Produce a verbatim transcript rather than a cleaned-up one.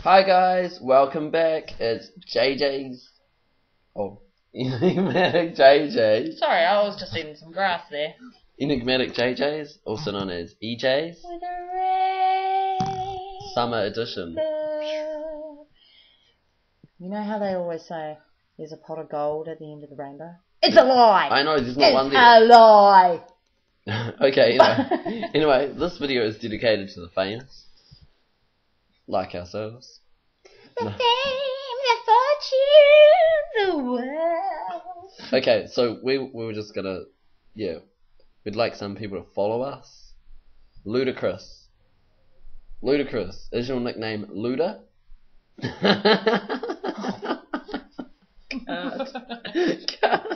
Hi guys, welcome back. It's J J's. Oh, Enigmatic J J's. Sorry, I was just eating some grass there. Enigmatic J J's, also known as E J's. With a rainbow. Summer edition. You know how they always say there's a pot of gold at the end of the rainbow? It's a lie! I know, there's not it's one there. a lie! Okay, anyway. anyway, this video is dedicated to the famous. Like ourselves. The No. fame, the fortune, the wealth. Okay, so we we were just gonna, yeah, we'd like some people to follow us. Ludacris. Ludacris. Is your nickname Luda? God. God.